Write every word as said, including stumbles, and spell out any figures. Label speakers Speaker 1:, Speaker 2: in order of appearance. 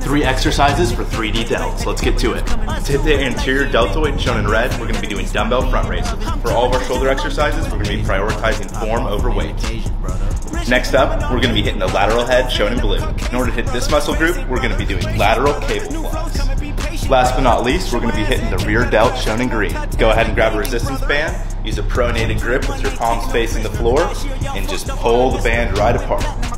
Speaker 1: Three exercises for three D delts. Let's get to it. To hit the anterior deltoid shown in red, we're going to be doing dumbbell front raises. For all of our shoulder exercises, we're going to be prioritizing form over weight. Next up, we're going to be hitting the lateral head shown in blue. In order to hit this muscle group, we're going to be doing lateral cable plugs. Last but not least, we're going to be hitting the rear delt shown in green. Go ahead and grab a resistance band, use a pronated grip with your palms facing the floor, and just pull the band right apart.